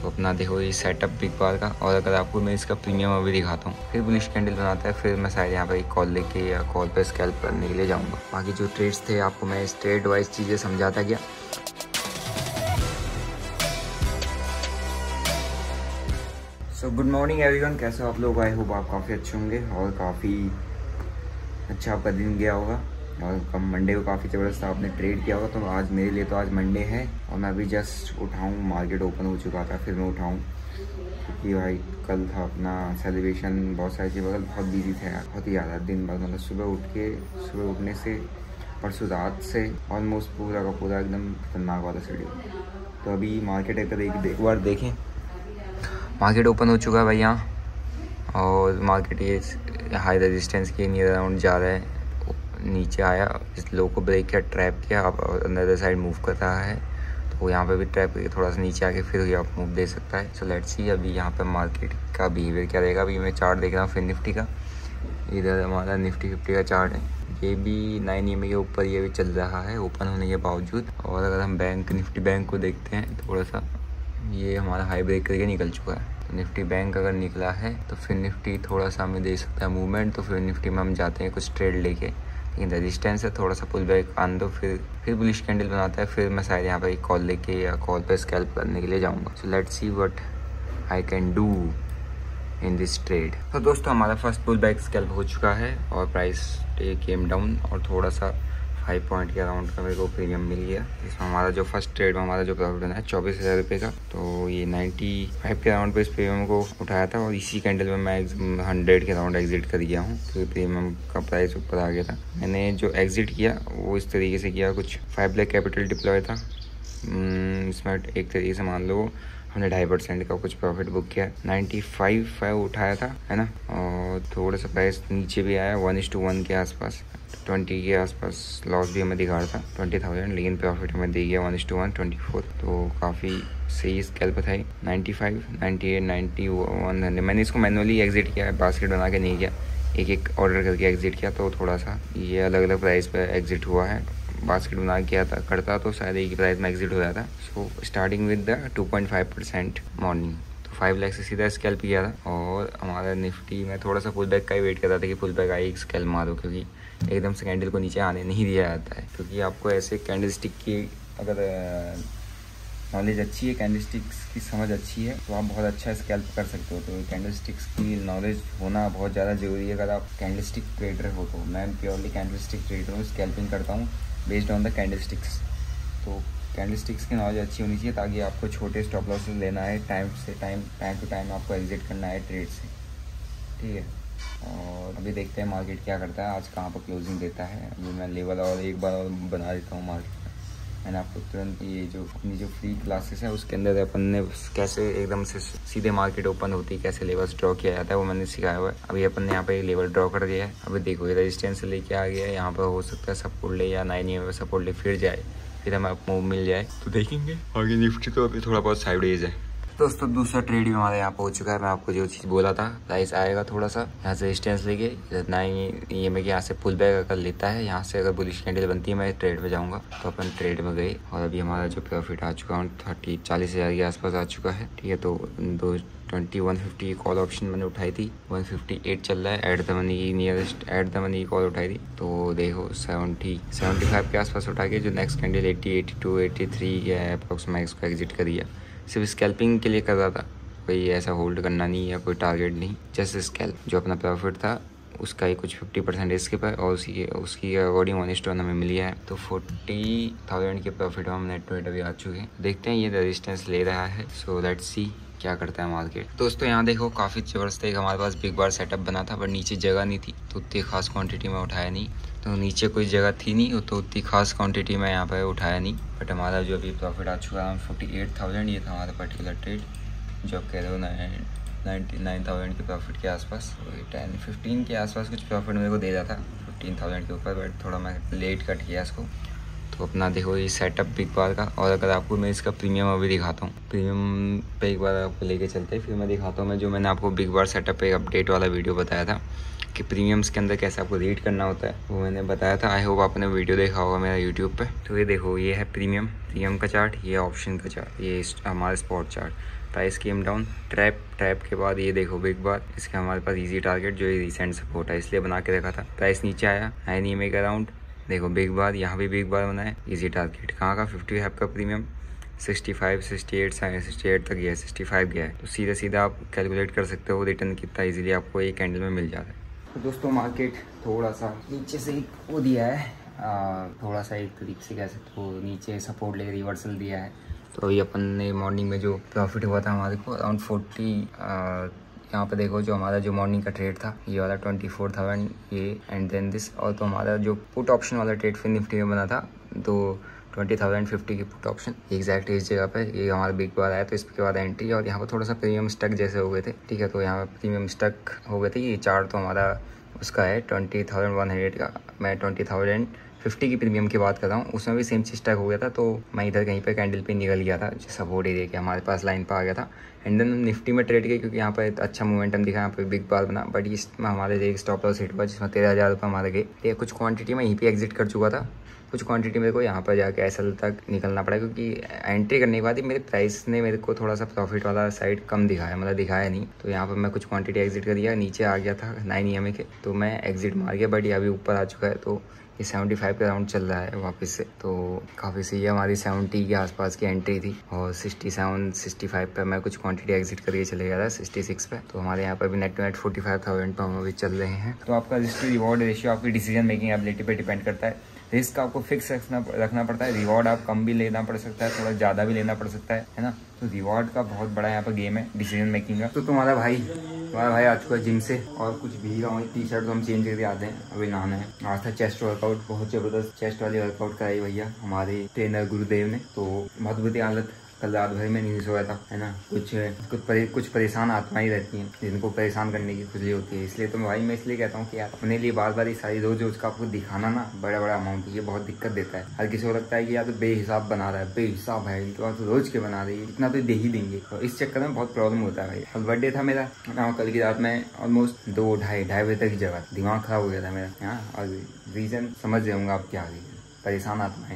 तो अपना देखो ये सेटअप बिग बार का। और अगर आपको मैं इसका प्रीमियम अभी दिखाता हूँ, फिर बुलिश कैंडल बनाता है, फिर मैं शायद यहाँ पे कॉल लेके या कॉल पे स्कैल्प करने के लिए जाऊँगा। बाकी जो ट्रेड्स थे आपको मैं इस ट्रेड वाइज चीज़ें समझाता गया। सो गुड मॉर्निंग एवरीवन, कैसे हो आप लोग? आई होप आप काफ़ी अच्छे होंगे और काफ़ी अच्छा आपका दिन गया होगा। और कम मंडे को काफ़ी ज़बरदस्त आपने ट्रेड किया होगा। तो आज मेरे लिए तो आज मंडे है और मैं अभी जस्ट उठाऊँ, मार्केट ओपन हो चुका था फिर मैं उठाऊँ, क्योंकि भाई कल था अपना सेलिब्रेशन, बहुत सारी चीज़ें, बहुत बिजी थे यार, बहुत ही ज़्यादा दिन भर। मतलब सुबह उठने से परसों रात से ऑलमोस्ट पूरा का पूरा एकदम खतरनाक वाला शेड्यूल। तो अभी मार्केट एक बार देखें, मार्केट ओपन हो चुका है भाई यहाँ, और मार्केट ये हाई रेजिस्टेंस के नियर अराउंड जा रहा है, नीचे आया, इस लो को ब्रेक किया, ट्रैप किया, अब अंदर साइड मूव कर रहा है। तो यहाँ पे भी ट्रैप करके थोड़ा सा नीचे आके फिर आप मूव दे सकता है। सो लेट्स सी अभी यहाँ पे मार्केट का बिहेवियर क्या रहेगा। अभी मैं चार्ट देख रहा हूँ फिर निफ्टी का, इधर हमारा निफ्टी 50 का चार्ट है, ये भी 9 EMA के ऊपर ये भी चल रहा है ओपन होने के बावजूद। और अगर हम निफ्टी बैंक को देखते हैं थोड़ा सा, ये हमारा हाई ब्रेक करके निकल चुका है। तो निफ्टी बैंक अगर निकला है तो फिर निफ्टी थोड़ा सा हमें दे सकता है मूवमेंट। तो फिर निफ्टी में हम जाते हैं कुछ ट्रेड लेके, लेकिन रेजिस्टेंस है, थोड़ा सा पुल बैक आन दो, फिर बुलिश कैंडल बनाता है, फिर मैं शायद यहाँ पे कॉल लेके या कॉल पे स्कैल्प करने के लिए जाऊँगा। So let's see what I can do in this trade. तो दोस्तों हमारा फर्स्ट पुल बैक स्कैल्प हो चुका है और प्राइस केम डाउन और थोड़ा सा 5 पॉइंट के अराउंड का मेरे को प्रीमियम मिल गया। इसमें हमारा जो फर्स्ट ट्रेड में हमारा जो प्रॉफिट बना है 24,000 रुपये का, तो ये 95 के अराउंड पे इस प्रीमियम को उठाया था और इसी कैंडल में मैं 100 के अराउंड एग्जिट कर गया हूँ, क्योंकि प्रीमियम का प्राइस ऊपर आ गया था। मैंने जो एग्जिट किया वो इस तरीके से किया, कुछ 5 लाख कैपिटल डिप्लॉय था। इसमें एक तरीके से मान लो हमने 2.5% का कुछ प्रॉफिट बुक किया। 95 उठाया था, है ना, और थोड़ा सा प्राइस नीचे भी आया 1:1 के आसपास, 20 के आसपास लॉस भी हमें दिखा रहा था 20,000, लेकिन प्रॉफिट हमें दे गया 1:1 24। तो काफ़ी सही स्कैल्प था। 95, 98, 90, 100 मैंने इसको मैनुअली एग्जिट किया है, बास्केट बना के नहीं किया, एक ऑर्डर करके एग्जिट किया। तो थोड़ा सा ये अलग अलग प्राइस पर एग्जिट हुआ है, बास्केट बना किया था करता तो शायद एक ही प्राइस में एग्जिट हो जाता। So starting with the 2.5% morning, तो 5 लाख से सीधा स्कैल्प किया था। और हमारा निफ्टी में थोड़ा सा पुल बैक का ही वेट कर रहा था कि पुल बैक आई स्कैल्प मारो, क्योंकि एकदम से कैंडल को नीचे आने नहीं दिया जाता है। क्योंकि आपको ऐसे कैंडल स्टिक की अगर नॉलेज अच्छी है, कैंडल स्टिक्स की समझ अच्छी है, तो आप बहुत अच्छा स्कैल्प कर सकते हो। तो कैंडल स्टिक्स की नॉलेज होना बहुत ज़्यादा ज़रूरी है अगर आप कैंडल स्टिक ट्रेडर हो। तो मैं प्योरली कैंडल स्टिक ट्रेडर हूँ, स्कैल्पिंग करता हूँ based on the candle sticks. तो कैंडल स्टिक्स की नॉलेज अच्छी होनी चाहिए, ताकि आपको छोटे स्टॉप लॉसेस लेना है, टाइम टू टाइम आपको एग्जिट करना है ट्रेड से, ठीक है। और अभी देखते हैं मार्केट क्या करता है, आज कहाँ पर क्लोजिंग देता है। अभी मैं लेवल और एक बार और बना देता हूँ मार्केट में। मैंने आपको तुरंत ये जो अपनी जो फ्री क्लासेस है उसके अंदर अपन ने कैसे एकदम से सीधे मार्केट ओपन होती है कैसे लेवल्स ड्रॉ किया जाता है वो मैंने सिखाया हुआ है। अभी अपन ने यहाँ पे लेवल ड्रॉ कर दिया है। अभी देखो ये रेजिस्टेंस से लेके आ गया है, यहाँ पर हो सकता है सपोर्ट ले या 9 EMA सपोर्ट ले फिर जाए, फिर हमें मूव मिल जाए, तो देखेंगे आगे। निफ्टी तो अभी थोड़ा बहुत साइडवेज है। दोस्तों दूसरा ट्रेड भी हमारे यहाँ पे हो चुका है। मैं आपको जो चीज़ बोला था, प्राइस आएगा थोड़ा सा यहाँ से रेजिस्टेंस लेके 9 EMA के यहाँ से पुल बैक अगर लेता है, यहाँ से अगर बुलिश कैंडल बनती है मैं ट्रेड में जाऊँगा। तो अपन ट्रेड में गए और अभी हमारा जो प्रॉफिट आ चुका है 40,000 के आसपास आ चुका है, ठीक है। तो 150 कॉल ऑप्शन मैंने उठाई थी, 158 चल रहा है, at the money nearest at the money call उठाई थी। तो देखो 75 के आसपास उठा के जो नेक्स्ट कैंडल 80, 82, 83 के अप्रॉक्स मैं इसको एग्जिट कर दिया। सिर्फ स्कैल्पिंग के लिए कर रहा था, कोई ऐसा होल्ड करना नहीं या कोई टारगेट नहीं, जस्ट स्कैल्प। जो अपना प्रॉफिट था उसका ही कुछ 50% स्किप है और उसकी अकॉर्डिंग 1:1 हमें मिली है। तो 40,000 के प्रॉफिट हम नेट टू नेट अभी आ चुके हैं। देखते हैं ये रेजिस्टेंस ले रहा है, सो लेट्स सी क्या करता है मार्केट। दोस्तों यहाँ देखो काफ़ी ज़बरदस्त एक हमारे पास बिग बार सेटअप बना था, पर नीचे जगह नहीं थी तो उतनी खास क्वांटिटी में उठाया नहीं। तो नीचे कोई जगह थी नहीं तो उतनी खास क्वांटिटी में यहाँ पर उठाया नहीं। बट हमारा जो अभी प्रॉफिट आ चुका है 48,000, ये था हमारा पर्टिकुलर ट्रेड, जो आप कह रहे हो 99,000 के प्रॉफिट के आसपास, 10-15 के आसपास कुछ प्रॉफिट मेरे को दे रहा था 15,000 के ऊपर, बट थोड़ा मैं लेट कट किया इसको। तो अपना देखो ये सेटअप बिग बार का। और अगर आपको मैं इसका प्रीमियम अभी दिखाता हूँ, प्रीमियम पे एक बार आपको लेके चलते हैं, फिर मैं दिखाता हूँ मैं जो मैंने आपको बिग बार सेटअप पे अपडेट वाला वीडियो बताया था कि प्रीमियम्स के अंदर कैसे आपको रीड करना होता है वो मैंने बताया था। आई होप आपने वीडियो देखा होगा मेरा यूट्यूब पे। तो ये देखो, ये है प्रीमियम का चार्ट, ये ऑप्शन का चार्ट, ये हमारा spot chart. Price came down, trap के बाद ये देखो बिग बार, इसके हमारे पास इजी टारगेट जो ये रिसेंट सपोर्ट है इसलिए बना के रखा था। प्राइस नीचे आया 9 EMA के अराउंड, देखो बिग बार, यहाँ भी बिग बार बना है। इजी टारगेट कहाँ का 55 का प्रीमियम, 65, 68 तक गया है, 65 गया है। तो सीधा आप कैलकुलेट कर सकते हो रिटर्न कितना इजीली आपको एक कैंडल में मिल जाता है। तो दोस्तों मार्केट थोड़ा सा नीचे से वो दिया है, थोड़ा सा एक तरीके से कह सकते हो नीचे सपोर्ट लेके रिवर्सल दिया है। तो अभी अपन ने मॉर्निंग में जो प्रॉफिट हुआ था हमारे को अराउंड 40, यहाँ पे देखो जो हमारा जो मॉर्निंग का ट्रेड था ये वाला 24,000 ये एंड देन दिस। और तो हमारा जो पुट ऑप्शन वाला ट्रेड फिर निफ्टी में बना था तो 20,050 की पुट ऑप्शन एग्जैक्ट इस जगह पे ये हमारा बिग बार आया। तो इसके बाद एंट्री, और यहाँ पर थोड़ा सा प्रीमियम स्टक जैसे हो गए थे, ठीक है। तो यहाँ पर प्रीमियम स्टक हो गए थे। ये चार्ट तो हमारा उसका है 20,100 का, मैं 20,050 की प्रीमियम की बात कर रहा हूँ, उसमें भी सेम चीज स्टक हो गया था। तो मैं इधर कहीं पे कैंडल पे निकल गया था, सपोर्ट एरिया के हमारे पास लाइन पर आ गया था। एंड देन निफ्टी में ट्रेड किया क्योंकि यहाँ पर अच्छा मोमेंटम दिखा, यहाँ पे बिग बार बना। बट इसमें हमारे एक स्टॉप लॉस हिट हुआ जिसमें 13,000 रुपये हमारे गए। ये कुछ क्वांटिटी में यहीं पे एग्जिट कर चुका था, कुछ क्वांटिटी मेरे को यहाँ पर जाके एसएल तक निकलना पड़ा क्योंकि एंट्री करने के बाद ही मेरे प्राइस ने मेरे को थोड़ा सा प्रॉफिट वाला साइड कम दिखाया, मतलब दिखाया नहीं। तो यहाँ पर मैं कुछ क्वांटिटी एग्जिट कर दिया, नीचे आ गया था 9 EMA के, तो मैं एग्जिट मार गया। बट ये अभी ऊपर आ चुका है, तो ये 75 के राउंड चल रहा है वापस से। तो काफ़ी सही है, हमारी 70 के आसपास की एंट्री थी और 67, 65 पे मैं कुछ क्वांटिटी एग्जिट करके चले गया था, 66 पे। तो हमारे यहाँ पर भी नेट टू नेट 45,000 पर हम अभी चल रहे हैं। तो आपका रिस्क टू रिवॉर्ड रेशियो आपकी डिसीजन मेकिंग एबिलिटी पे डिपेंड करता है। रिस्क आपको फिक्स रखना पड़ता है, रिवॉर्ड आप कम भी लेना पड़ सकता है, थोड़ा ज़्यादा भी लेना पड़ सकता है ना। तो रिवॉर्ड का बहुत बड़ा यहाँ पर गेम है डिसीजन मेकिंग का। तो तुम्हारा भाई आ चुका है जिम से, और कुछ भी रहा हूँ, टी शर्ट तो हम चेंज करके आते हैं, अभी नहाना है। आज था चेस्ट वर्कआउट, बहुत ज़बरदस्त चेस्ट वाली वर्कआउट कराई भैया हमारे ट्रेनर गुरुदेव ने। तो बहुत बुरी हालत, कल रात भर में नहीं सोया था, है ना। कुछ परेशान आत्माएं रहती हैं जिनको परेशान करने की खुशी होती है। इसलिए तो भाई मैं इसलिए कहता हूँ कि यार अपने लिए बार बार ये सारी रोज का आपको दिखाना ना बड़ा अमाउंट, ये बहुत दिक्कत देता है। हर किसी को लगता है कि यार तो बेहिसाब बना रहा है, बेहिसाब है इनके पास, रोज के बना रही है, इतना तो दे ही देंगे। तो इस चक्कर में बहुत प्रॉब्लम होता है भाई। और बर्थडे था मेरा, कल की रात में ऑलमोस्ट 2-2:30 बजे तक की जगह दिमाग खराब हो गया था मेरा, हाँ। और रीजन समझ जाऊँगा आप क्या, परेशान आत्माएं,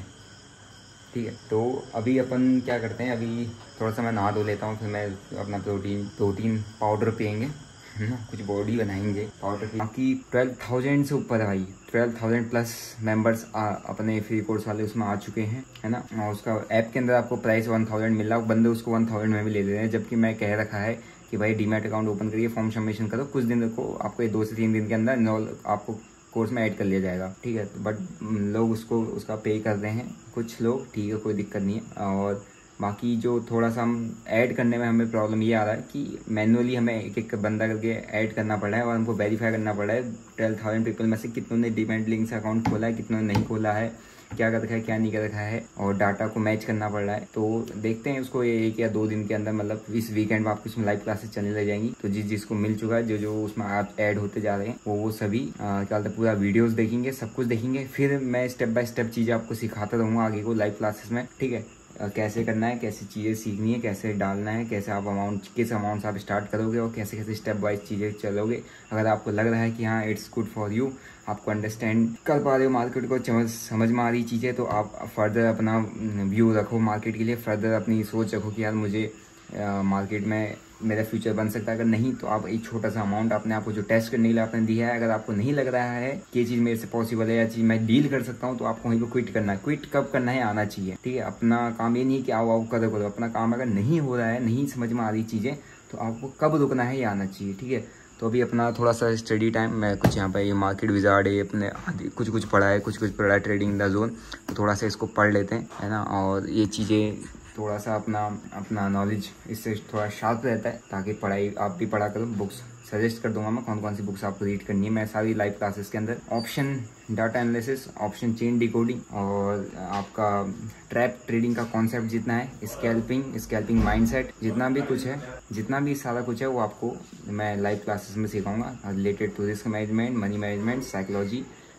ठीक है। तो अभी अपन क्या करते हैं, अभी थोड़ा सा मैं नहा धो लेता हूँ, फिर मैं अपना प्रोटीन पाउडर पियेंगे, है ना, कुछ बॉडी बनाएंगे पाउडर की। बाकी 12,000 से ऊपर है भाई, 12,000 प्लस मेंबर्स अपने फ्री कोर्स वाले उसमें आ चुके हैं, है ना। और उसका ऐप के अंदर आपको प्राइस 1,000 मिल रहा है, बंदे उसको 1,000 में भी ले ले रहे हैं। जबकि मैं कह रखा है कि भाई डीमैट अकाउंट ओपन करिए, फॉर्म सबमिशन करो, कुछ दिन को आपको 2 से 3 दिन के अंदर आपको कोर्स में ऐड कर लिया जाएगा, ठीक है। बट लोग उसका पे कर रहे हैं कुछ लोग, ठीक है, कोई दिक्कत नहीं है। और बाकी जो थोड़ा सा हम ऐड करने में हमें प्रॉब्लम ये आ रहा है कि मैनुअली हमें एक बंदा करके ऐड करना पड़ रहा है और हमको वेरीफाई करना पड़ रहा है 12,000 पीपल में से कितनों ने डीमैट लिंक से अकाउंट खोला है, कितनों ने नहीं खोला है, क्या कर रखा है क्या नहीं कर रखा है, और डाटा को मैच करना पड़ रहा है। तो देखते हैं उसको 1 या 2 दिन के अंदर, मतलब इस वीकेंड में आपकी उसमें लाइव क्लासेस चलने लग जाएंगी। तो जिसको मिल चुका है, जो उसमें आप ऐड होते जा रहे हैं, वो सभी क्या बोलते हैं पूरा वीडियोस देखेंगे, सब कुछ देखेंगे। फिर मैं स्टेप बाय स्टेप चीज़ें आपको सिखाता रहूँगा आगे को लाइव क्लासेस में, ठीक है। कैसे करना है, कैसी चीज़ें सीखनी है, कैसे डालना है, कैसे आप किस अमाउंट से आप स्टार्ट करोगे और कैसे कैसे स्टेप वाइज चीज़ें चलोगे। अगर आपको लग रहा है कि हाँ इट्स गुड फॉर यू, आपको अंडरस्टैंड कर पा रहे हो मार्केट को, समझ में आ रही चीज़ें, तो आप फर्दर अपना व्यू रखो मार्केट के लिए, फर्दर अपनी सोच रखो कि यार मुझे मार्केट में मेरा फ्यूचर बन सकता है। अगर नहीं तो आप एक छोटा सा अमाउंट अपने आप को जो टेस्ट करने के लिए आपने दिया है, अगर आपको नहीं लग रहा है कि ये चीज़ मेरे से पॉसिबल है या चीज़ मैं डील कर सकता हूँ, तो आपको वहीं पर क्विट करना है। क्विट कब करना है, आना चाहिए, ठीक है। अपना काम ये नहीं कि आओ करो, अपना काम अगर नहीं हो रहा है, नहीं समझ में आ रही चीज़ें, तो आपको कब रुकना है ये आना चाहिए, ठीक है। तो अभी अपना थोड़ा सा स्टडी टाइम, मैं कुछ यहाँ पे ये मार्केट विजार्ड है अपने कुछ पढ़ा है, कुछ पढ़ा है, ट्रेडिंग द जोन, तो थोड़ा सा इसको पढ़ लेते हैं, है ना। और ये चीज़ें थोड़ा सा अपना नॉलेज इससे थोड़ा शार्प रहता है, ताकि पढ़ाई आप भी पढ़ा करो। बुक्स सजेस्ट कर दूंगा मैं कौन सी बुक्स आपको रीड करनी है, मैं सारी लाइव क्लासेस के अंदर। Option data analysis, option chain decoding, और आपका ट्रैप ट्रेडिंग का कॉन्सेप्ट जितना है, स्कैल्पिंग माइंडसेट, जितना भी कुछ है, जितना भी सारा कुछ है, वो आपको मैं लाइव क्लासेस में सिखाऊंगा related to risk management, money management, psychology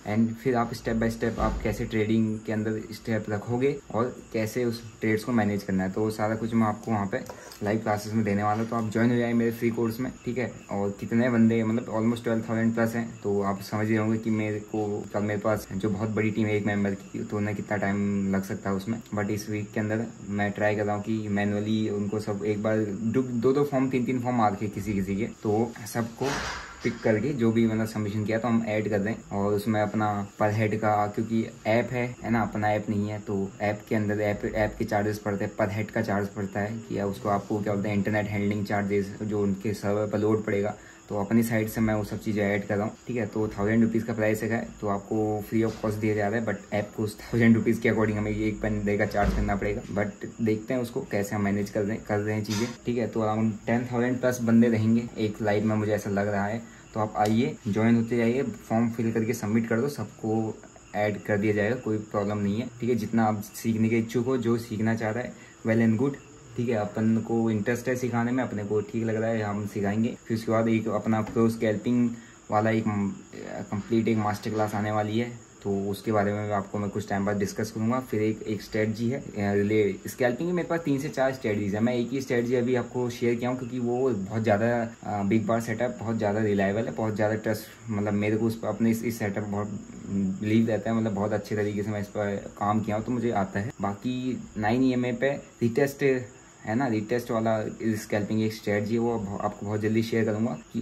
and फिर आप स्टेप बाय स्टेप आप कैसे ट्रेडिंग के अंदर स्टेप रखोगे और कैसे उस ट्रेड्स को मैनेज करना है, तो सारा कुछ मैं आपको वहाँ पे लाइव क्लासेस में देने वाला हूँ। तो आप ज्वाइन हो जाए मेरे फ्री कोर्स में, ठीक है। और कितने बंदे, मतलब ऑलमोस्ट 12,000 प्लस हैं, तो आप समझ रहे होंगे कि मेरे को कल मेरे पास जो बहुत बड़ी टीम है एक मेंबर की, तो उन्हें कितना टाइम लग सकता है उसमें। बट इस वीक के अंदर मैं ट्राई कर रहा हूँ कि मैनुअली उनको सब एक बार 2 फॉर्म 3 फॉर्म आ रखे किसी के, तो सबको पिक करके जो भी मतलब सबमिशन किया तो हम ऐड कर दें। और उसमें अपना पर हेड का, क्योंकि ऐप है ना, अपना ऐप नहीं है, तो ऐप के अंदर ऐप के चार्जेस पड़ते हैं, पर हेड का चार्ज पड़ता है कि उसको आपको क्या बोलते हैं इंटरनेट हैंडलिंग चार्जेस जो उनके सर्वर पर लोड पड़ेगा, तो अपनी साइड से मैं वो सब चीज़ें ऐड कर रहा हूँ, ठीक है। तो 1000 रुपीज़ का प्राइस है, तो आपको फ्री ऑफ कॉस्ट दिया जा रहा है, बट ऐप को 1000 रुपीज़ के अकॉर्डिंग हमें एक बंदे का चार्ज करना पड़ेगा। बट देखते हैं उसको कैसे हम मैनेज कर रहे हैं चीज़ें, ठीक है। तो अराउंड 10,000 प्लस बंदे रहेंगे एक लाइव में, मुझे ऐसा लग रहा है। तो आप आइए, ज्वाइन होते जाइए, फॉर्म फिल करके सबमिट कर दो, सबको ऐड कर दिया जाएगा, कोई प्रॉब्लम नहीं है, ठीक है। जितना आप सीखने के इच्छुक हो, जो सीखना चाह रहा है, वेल एंड गुड, ठीक है। अपन को इंटरेस्ट है सिखाने में, अपने को ठीक लग रहा है, हम सिखाएंगे। फिर उसके बाद एक अपना प्रो स्कैल्पिंग वाला एक कंप्लीट एक मास्टर क्लास आने वाली है, तो उसके बारे में आपको मैं कुछ टाइम बाद डिस्कस करूंगा। फिर एक स्ट्रेटजी है रिले स्कैल्पिंग की, मेरे पास 3 से 4 स्ट्रेटजीज है। मैं एक ही स्ट्रेटजी अभी आपको शेयर किया हूँ, क्योंकि वो बहुत ज़्यादा बिग बार सेटअप, बहुत ज़्यादा रिलायबल है, बहुत ज़्यादा ट्रस्ट, मतलब मेरे को उस पर अपने इस सेटअप बहुत बिलीव रहता है, मतलब बहुत अच्छे तरीके से मैं इस पर काम किया हूँ, तो मुझे आता है। बाकी 9 EMA पे रिटेस्ट है ना, रिटेस्ट वाला स्कैल्पिंग एक स्ट्रेटजी है, वो आपको बहुत जल्दी शेयर करूंगा कि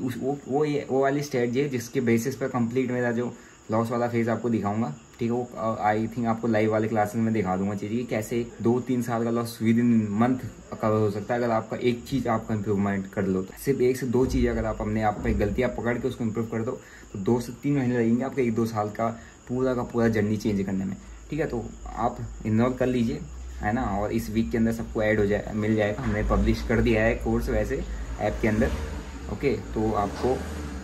वो वाली स्ट्रेटजी है जिसके बेसिस पर कंप्लीट मेरा जो लॉस वाला फेज आपको दिखाऊंगा, ठीक है। वो आई थिंक आपको लाइव वाले क्लासेस में दिखा दूंगा चीज़ कि कैसे 2-3 साल का loss within month cover हो सकता है अगर आपका एक चीज़ आपका इंप्रूवमेंट कर लो। सिर्फ 1 से 2 चीज़ अगर आप अपने आप पे गलतियाँ पकड़ के उसको इम्प्रूव कर दो, तो 2 से 3 महीने लगेंगे आपके 1-2 साल का पूरा जर्नी चेंज करने में, ठीक है। तो आप इन्वॉल्व कर लीजिए, है ना। और इस वीक के अंदर सबको ऐड हो जाए, मिल जाएगा, हमने पब्लिश कर दिया है कोर्स वैसे ऐप के अंदर, ओके। तो आपको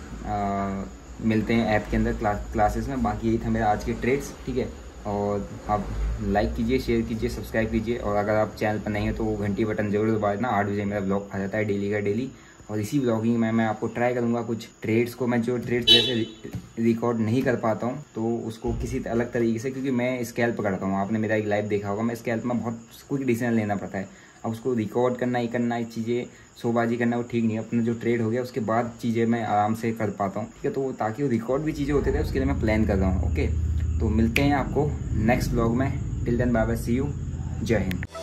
मिलते हैं ऐप के अंदर क्लासेस में। बाकी यही था मेरा आज के ट्रेड्स, ठीक है। और आप लाइक कीजिए, शेयर कीजिए, सब्सक्राइब कीजिए, और अगर आप चैनल पर नहीं है तो घंटी बटन जरूर दबा देना। 8 बजे मेरा ब्लॉग आ जाता है डेली का डेली, और इसी ब्लॉगिंग में मैं आपको ट्राई करूँगा कुछ ट्रेड्स को, मैं जो ट्रेड्स जैसे रिकॉर्ड नहीं कर पाता हूँ तो उसको किसी अलग तरीके से, क्योंकि मैं स्कैल्प करता हूँ, आपने मेरा एक लाइव देखा होगा, मैं स्कैल्प में बहुत क्विक डिसीजन लेना पड़ता है। अब उसको रिकॉर्ड करना ही चीज़ें शोबाजी करना वो ठीक नहीं है। अपना जो ट्रेड हो गया उसके बाद चीज़ें मैं आराम से कर पाता हूँ, ठीक है। तो ताकि वो रिकॉर्ड भी चीज़ें होते थे, उसके लिए मैं प्लान कर रहा हूँ, ओके। तो मिलते हैं आपको नेक्स्ट ब्लॉग में, till then bye bye, see you, जय हिंद।